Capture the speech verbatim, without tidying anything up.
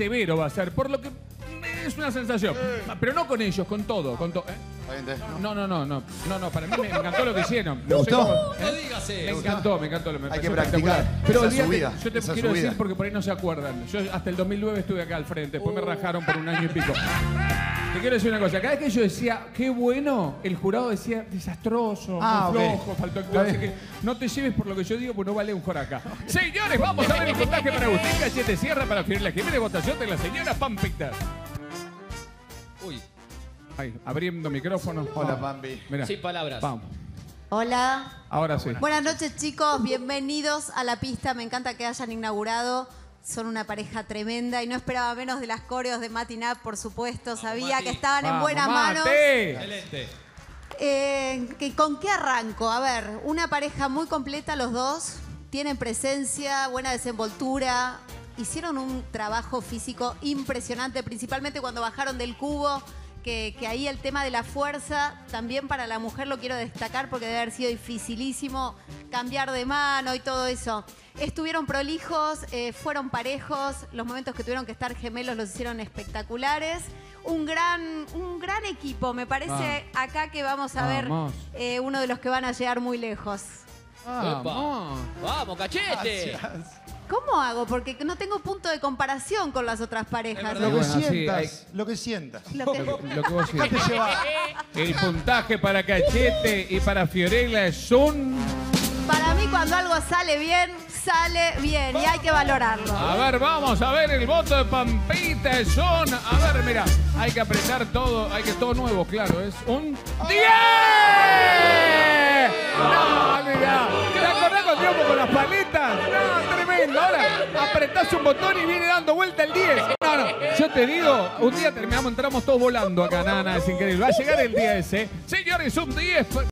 severo va a ser, por lo que es una sensación. Pero no con ellos, con todo, con todo. ¿eh? No, no, no, no, no, no, para mí me encantó lo que hicieron. ¿Te gustó? ¿Eh? No dígase. Me encantó, me encantó. Me Hay que pareció practicar. espectacular. Pero Esa olvídate, subida, yo te esa quiero subida. decir porque por ahí no se acuerdan. Yo hasta el dos mil nueve estuve acá al frente, después me rajaron por un año y pico. Te quiero decir una cosa, cada vez que yo decía, qué bueno, el jurado decía, desastroso, Ah, muy ok. flojo, faltó actor. Así que no te lleves por lo que yo digo, pues no vale un joraca. Señores, vamos a ver el puntaje para Agustín Cachete Sierra para firmar la primera votación de la señora Pampita. Uy, Ahí, abriendo micrófono. Hola, Pampi. Mirá. sin palabras. Vamos. Hola. Ahora sí. Buenas noches, chicos. Bienvenidos a la pista. Me encanta que hayan inaugurado. Son una pareja tremenda y no esperaba menos de las coreos de Matinap, por supuesto. Sabía Mati. que estaban en Vamos, buenas manos. Mate. Excelente. Eh, que- ¿Con qué arranco? A ver, una pareja muy completa los dos. Tienen presencia, buena desenvoltura. Hicieron un trabajo físico impresionante, principalmente cuando bajaron del cubo. Que, que ahí el tema de la fuerza, también para la mujer lo quiero destacar porque debe haber sido dificilísimo cambiar de mano y todo eso. Estuvieron prolijos, eh, fueron parejos, los momentos que tuvieron que estar gemelos los hicieron espectaculares. Un gran, un gran equipo, me parece acá que vamos a Vamos. ver eh, uno de los que van a llegar muy lejos. Epa. Vamos. Vamos, cachete. ¿Cómo hago? Porque no tengo punto de comparación con las otras parejas. Es Lo que Bueno, sí, sientas, hay- lo que sientas. Lo que- Lo que, lo que vos Dejate sientes. llevar. El puntaje para Cachete y para Fiorella es un... Para mí cuando algo sale bien, sale bien y hay que valorarlo. A ver, vamos a ver el voto de Pampita es un... A ver, mira, hay que apretar todo, hay que todo nuevo, claro, es un... ¡diez! No, mira, ¿te acordás cuando íbamos con las paletas? No, tremendo, ahora apretás un botón y viene dando vuelta el diez. No, no, yo te digo, un día terminamos, entramos todos volando acá, nada, nada, es increíble. Va a llegar el día ese. Señores, un diez...